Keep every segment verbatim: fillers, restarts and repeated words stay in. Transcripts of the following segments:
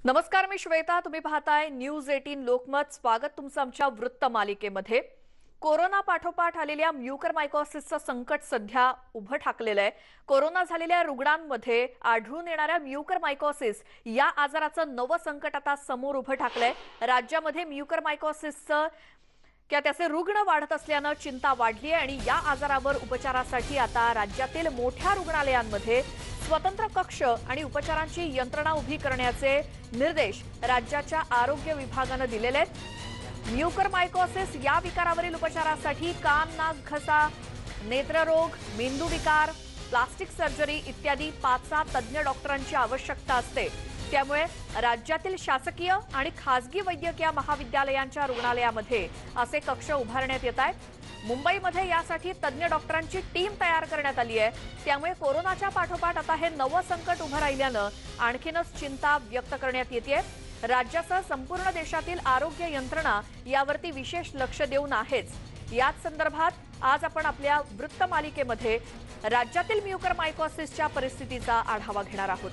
नमस्कार, मी श्वेता. तुम्ही पाहताय न्यूज अठरा लोकमत. स्वागत तुमचं आमच्या वृत्त मालिकेमध्ये. कोरोना पाठोपाठ आलेल्या म्युकरमायकोसिसचं संकट सध्या उभं ठाकलेलं आहे. कोरोना झालेल्या रुग्णांमध्ये आढळून येणाऱ्या म्युकरमायकोसिस या आजाराचं नवं संकट आता समोर उभं ठाकलंय. राज्यामध्ये म्युकरमायकोसिसचं क्या त्याचे रुग्ण वाढत असल्यानं चिंता वाढली आहे आणि या आजारावर उपचारासाठी आता राज्यातील मोठ्या रुग्णालयांमध्ये स्वतंत्र कक्ष आणि उपचारांची यंत्रणा उभी करण्याचे निर्देश राज्याच्या आरोग्य विभागाने दिलेले आहेत. म्युकरमायकोसिस या विकारावरील उपचारासाठी कान, नाक, घसा, नेत्ररोग, मेंदू विकार, प्लास्टिक सर्जरी इत्यादी पाच सहा तज्ञ डॉक्टरांची आवश्यकता असते. त्यामुळे राज्यातील शासकीय आणि खासगी वैद्यकीय महाविद्यालयांच्या रुग्णालयामध्ये असे कक्ष उभारण्यात येत आहेत. मुंबईमध्ये यासाठी तज्ञ डॉक्टरांची टीम तयार करण्यात आली आहे. त्यामुळे कोरोनाच्या पाठोपाठ आता हे नवं संकट उभं राहिल्यानं आणखीनच चिंता व्यक्त करण्यात येते. राज्यासह संपूर्ण देशातील आरोग्य यंत्रणा यावरती विशेष लक्ष देऊन आहेच. याच संदर्भात आज आपण आपल्या वृत्त मालिकेमध्ये राज्यातील म्युकरमायकोसिसच्या परिस्थितीचा आढावा घेणार आहोत.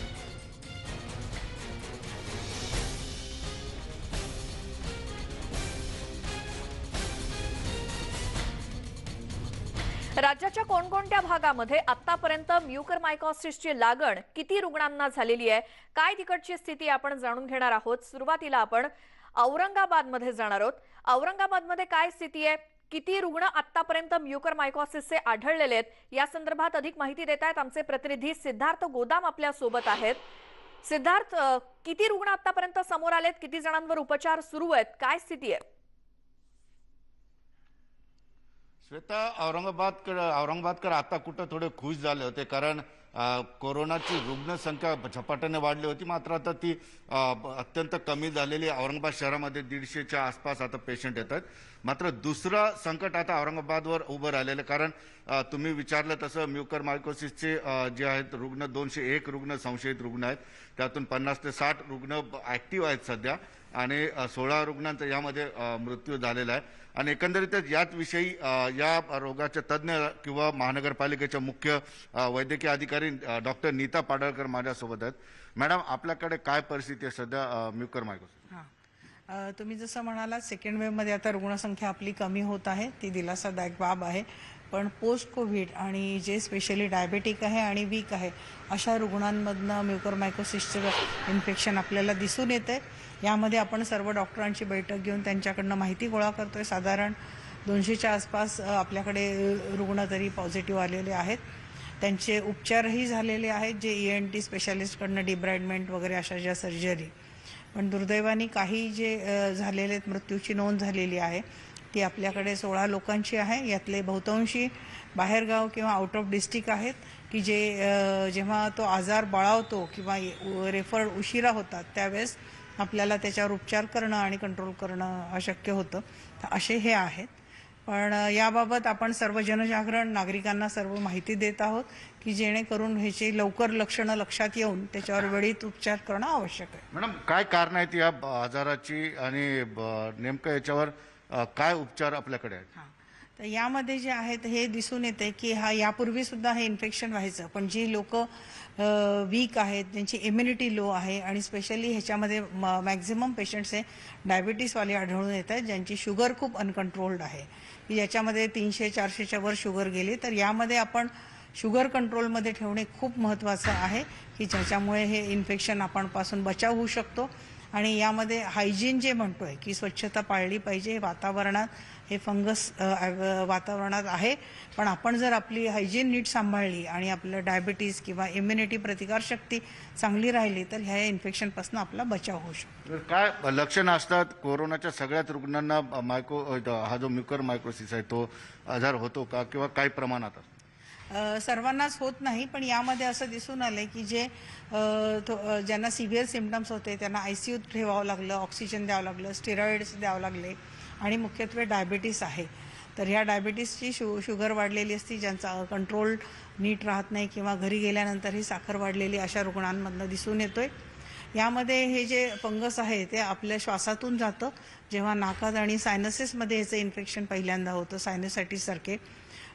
राज्याच्या कोणकोणत्या भागामध्ये आतापर्यंत म्युकरमायकोसिसची लागण किती रुग्णांना झालेली आहे, काय तिकडची स्थिती आपण जाणून घेणार आहोत. सुरुवातीला आपण औरंगाबादमध्ये जाणार आहोत. औरंगाबादमध्ये काय स्थिती आहे, किती रुग्ण आतापर्यंत म्युकरमायकोसिसचे आढळलेले आहेत, या संदर्भात अधिक माहिती देत आहेत आमचे प्रतिनिधी सिद्धार्थ गोदाम आपल्या सोबत आहेत. सिद्धार्थ, किती रुग्ण आतापर्यंत समोर आलेत, किती जणांवर उपचार सुरू आहेत, काय स्थिती आहे? श्वेता, औरंगाबादकडे औरंगाबादकर आता कुठं थोडे खुश झाले होते, कारण कोरोनाची रुग्णसंख्या झपाट्याने वाढली होती. मात्र आता ती अत्यंत कमी झालेली. औरंगाबाद शहरामध्ये दीडशेच्या आसपास आता पेशंट येत आहेत. मात्र दुसरं संकट आता औरंगाबादवर उभं राहिलेलं, कारण तुम्ही विचारलं तसं म्युकरमायकोसिसचे जे आहेत रुग्ण दोनशे एक रुग्ण संशयित रुग्ण आहेत. त्यातून पन्नास ते साठ रुग्ण ऍक्टिव्ह आहेत सध्या आणि सोळा रुग्णांचा यामध्ये मृत्यू झालेला आहे. आणि एकंदरीतच याच विषयी या रोगाचे तज्ज्ञ किंवा महानगरपालिकेच्या मुख्य वैद्यकीय अधिकारी डॉक्टर नीता पाडळकर माझ्यासोबत आहेत. मॅडम, आपल्याकडे काय परिस्थिती आहे सध्या म्युकरमायकोसिस? हां, तुम्ही जसं म्हणालात सेकंड वेव्हमध्ये आता रुग्णसंख्या आपली कमी होत आहे, ती दिलासादायक बाब आहे. पण पोस्ट कोविड आणि जे स्पेशली डायबेटिक आहे आणि वीक आहे अशा रुग्णांमधनं म्युकरमायकोसिसचं इन्फेक्शन आपल्याला दिसून येते. यामध्ये आपण सर्व डॉक्टरांची बैठक घेऊन त्यांच्याकडनं माहिती गोळा करतोय. साधारण दोनशेच्या आसपास आपल्याकडे रुग्ण तरी पॉझिटिव्ह आलेले आहेत. त्यांचे उपचारही झालेले आहेत, जे ई एन टी स्पेशालिस्टकडनं डिब्राइडमेंट वगैरे अशा ज्या सर्जरी. पण दुर्दैवाने काही जे झालेले मृत्यूची नोंद झालेली आहे ती आपल्याकडे सोळा लोकांची आहे. यातले बहुतांशी बाहेरगाव किंवा आउट ऑफ डिस्ट्रिक्ट आहेत, की जे जेव्हा तो आजार बळावतो किंवा रेफर उशिरा होतात त्यावेळेस आपल्याला त्याच्यावर उपचार करणं आणि कंट्रोल करणं अशक्य होतं. तर असे हे आहेत. पण याबाबत आपण सर्व जनजागरण नागरिकांना सर्व माहिती देत आहोत, की जेणेकरून ह्याची लवकर लक्षणं लक्षात येऊन त्याच्यावर वेळीच उपचार करणं आवश्यक आहे. मॅडम, काय कारण आहेत या आजाराची आणि नेमकं याच्यावर काय उपचार आपल्याकडे आहेत? हां, तर यामध्ये जे आहेत हे दिसून येते की हा यापूर्वी सुद्धा हे इन्फेक्शन व्हायचं, पण जी लोक वीक आहेत, त्यांची इम्युनिटी लो आहे आणि स्पेशली ह्याच्यामध्ये मॅक्झिमम पेशंट्स हे डायबिटीसवाले आढळून येत आहेत, ज्यांची शुगर खूप अनकंट्रोल्ड आहे, की याच्यामध्ये तीनशे चारशेच्या वर शुगर गेली. तर यामध्ये आपण शुगर कंट्रोलमध्ये ठेवणे खूप महत्त्वाचं आहे, की ज्याच्यामुळे हे इन्फेक्शन आपण पासून बचाव होऊ शकतो. आणि यामध्ये हायजीन जे म्हणतोय की स्वच्छता पाळली पाहिजे. वातावरणात हे फंगस वातावरणात आहे, पण आपण जर आपली हायजीन नीट सांभाळली आणि आपलं डायबिटीज किंवा इम्युनिटी प्रतिकारशक्ती चांगली राहिली तर ह्या इन्फेक्शनपासून आपला बचाव होऊ शकतो. काय लक्षणं असतात कोरोनाच्या सगळ्याच रुग्णांना? मायको हा जो म्युकरमायकोसिस आहे तो आजार होतो का किंवा काही प्रमाणात असतो? सर्वांनाच होत नाही, पण यामध्ये असं दिसून आलंय की जे ज्यांना सिव्हिअर सिम्पटम्स होते त्यांना आयसीयूत ठेवावं लागलं, ऑक्सिजन द्यावं लागलं, स्टेरॉइड्स द्यावं लागले आणि मुख्यत्वे डायबिटीस आहे. तर ह्या डायबिटीसची शु शुगर वाढलेली असती, ज्यांचा कंट्रोल नीट राहत नाही किंवा घरी गेल्यानंतर ही साखर वाढलेली अशा रुग्णांमधनं दिसून येतोय. यामध्ये हे जे फंगस आहे ते आपल्या श्वासातून जातं. जेव्हा नाकात आणि सायनसेसमध्ये याचं इन्फेक्शन पहिल्यांदा होतं, सायनसायटिस सारखे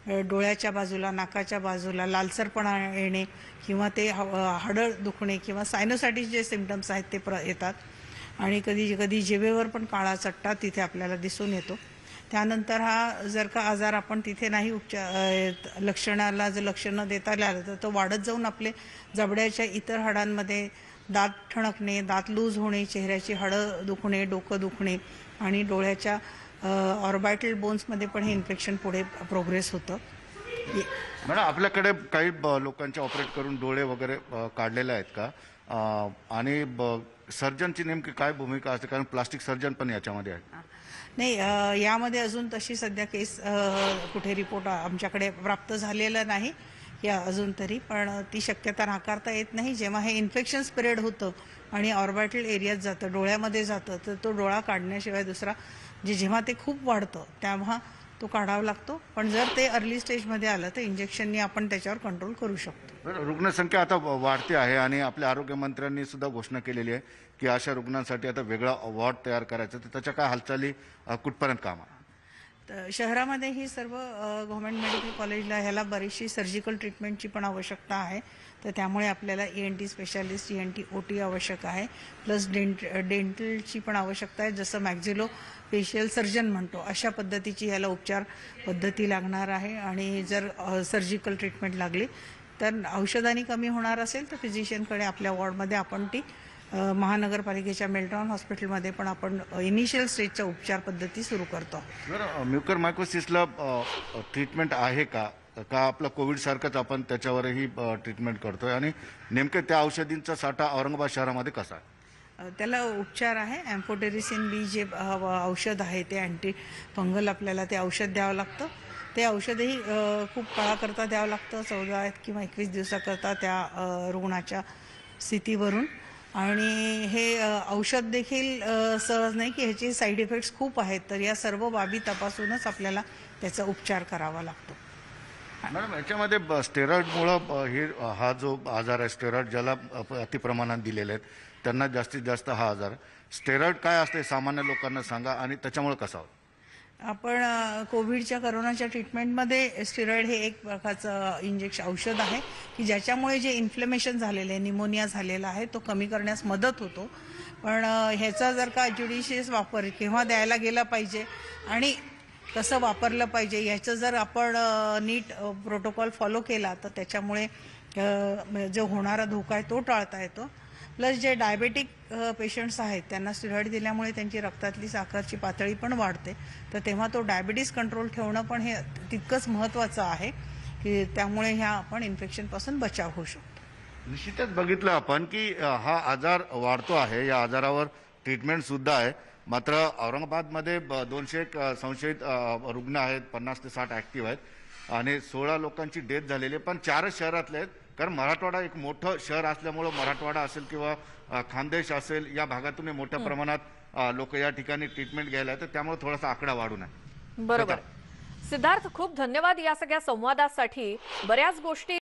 अ, डोळ्याच्या बाजूला, नाकाच्या बाजूला लालसरपणा येणे किंवा ते ह हाडं दुखणे किंवा सायनोसायटिस जे सिम्पटम्स आहेत ते प्र येतात आणि कधी कधी जिभेवर पण काळा चट्टा तिथे आपल्याला दिसून येतो. त्यानंतर हा जर का आजार आपण तिथे नाही उपचार अ, लक्षणाला जर लक्ष न देता आलं तर तो वाढत जाऊन आपले जबड्याच्या इतर हाडांमध्ये दात ठणकणे, दात लूज होणे, चेहऱ्याची हाडं दुखणे, डोकं दुखणे आणि डोळ्याच्या ऑर्बिटल बोन्समध्ये पण हे इन्फेक्शन पुढे प्रोग्रेस होतं. ये- मॅडम आपल्याकडे काही ब- लोकांचे ऑपरेट करून डोळे वगैरे अ, काढलेले आहेत का? अ, आणि सर्जनची नेमकी काय भूमिका असते, कारण प्लास्टिक सर्जन पण याच्यामध्ये आहे. नाही, अ, यामध्ये अजून तशी सध्या केस अ, कुठे रिपोर्ट आमच्याकडे प्राप्त झालेला नाही या अजून तरी, पण ती शक्यता नाकारता येत नाही. जेव्हा हे इन्फेक्शन स्प्रेड होतं आणि ऑर्बिटल एरियात जातं, डोळ्यामध्ये जातं, तर तो डोळा काढण्याशिवाय दुसरा जे जेव्हा ते खूप वाढतं तेव्हा तो काढावा लागतो. पण जर ते अर्ली स्टेजमध्ये आलं तर इंजेक्शननी आपण त्याच्यावर कंट्रोल करू शकतो. बरं, रुग्णसंख्या आता व- वाढते आहे आणि आपल्या आरोग्यमंत्र्यांनी सुद्धा घोषणा केलेली आहे की अशा रुग्णांसाठी आता वेगळा वॉर्ड तयार करायचं. तर त्याच्या काय हालचाली अ, कुठपर्यंत काम आहे? तर शहरामध्ये ही सर्व गव्हर्मेंट मेडिकल कॉलेजला ह्याला बरीचशी सर्जिकल ट्रीटमेंटची पण आवश्यकता आहे. तर त्यामुळे आपल्याला E N T specialist, E N T O T आवश्यक आहे, प्लस डेंट डेंटलची पण आवश्यकता आहे. जसं मॅक्झिलो फेशियल सर्जन म्हणतो अशा पद्धतीची ह्याला उपचार पद्धती लागणार आहे. आणि जर सर्जिकल ट्रीटमेंट लागली तर औषधांनी कमी होणार असेल तर फिजिशियनकडे आपल्या वॉर्डमध्ये आपण ती अ, महानगरपालिकेच्या मेल्टॉन हॉस्पिटलमध्ये पण आपण इनिशियल स्टेजच्या उपचार पद्धती सुरू करतो. बरं, म्युकर मायकोसिसला ट्रीटमेंट आहे का? का आपलं कोविड सारखंच आपण त्याच्यावरही ट्रीटमेंट करतोय? आणि नेमकं त्या औषधींचा साठा औरंगाबाद शहरामध्ये कसा आहे? अ, त्याला उपचार आहे. ॲम्फोटेरिसिन बी जे अ, व- औषध आहे ते अँटी फंगल आपल्याला ते औषध द्यावं लागतं. ते औषधही अ, खूप काळाकरता द्यावं लागतं, चौदा किंवा एकवीस दिवसाकरता त्या अ, रुग्णाच्या स्थितीवरून. आणि हे अ, औषध देखील अ, सहज नाही की ह्याचे साईड इफेक्ट्स खूप आहेत, तर या सर्व बाबी तपासूनच आपल्याला त्याचा उपचार करावा लागतो. मॅडम याच्यामध्ये ब- स्टेरॉइडमुळं ब- हे हा जो आजार आहे, स्टेरॉइड ज्याला अ, अतिप्रमाणात दिलेले आहेत त्यांना जास्तीत जास्त हा आजार. स्टेरॉइड काय असते सामान्य लोकांना सांगा आणि त्याच्यामुळे कसा होतो? आपण अ, कोविडच्या करोनाच्या ट्रीटमेंटमध्ये स्टेरॉइड हे एक प्रकारचं इंजेक्शन औषध आहे की ज्याच्यामुळे जे इन्फ्लेमेशन झालेलं आहे, निमोनिया झालेला आहे, तो कमी करण्यास मदत होतो. पण अ, ह्याचा जर का ज्युडिशियस वापर केव्हा द्यायला गेला पाहिजे आणि कसं वापरलं पाहिजे ह्याचं जर आपण अ, नीट प्रोटोकॉल फॉलो केला तर त्याच्यामुळे अ, जो होणारा धोका आहे तो टाळता येतो. प्लस जे डायबेटिक पेशंट्स आहेत त्यांना स्टेरॉइड दिल्यामुळे त्यांची रक्तातली साखरची पातळी पण वाढते. तर तेव्हा तो डायबिटीस कंट्रोल ठेवणं पण हे तितकंच महत्त्वाचं आहे की त्यामुळे ह्या आपण इन्फेक्शनपासून बचाव होऊ शकतो. निश्चितच बघितलं आपण की अ, हा आजार वाढतो आहे. या आजारावर ट्रीटमेंट सुद्धा आहे. मात्र औरंगाबादमध्ये ब- दोनशे एक अ, संशयित अ, रुग्ण आहेत, पन्नास ते साठ ॲक्टिव्ह आहेत आणि सोळा लोकांची डेथ झालेली आहे. पण चारच शहरातले आहेत, कारण मराठवाडा एक मोठं शहर असल्यामुळं मराठवाडा असेल किंवा अ, खानदेश असेल या भागातून मोठ्या प्रमाणात लोक या ठिकाणी ट्रीटमेंट घ्यायला आहेत. तर त्यामुळे थोडासा आकडा वाढून आहे. बरोबर. सिद्धार्थ, खूप धन्यवाद या सगळ्या संवादासाठी. बऱ्याच गोष्टी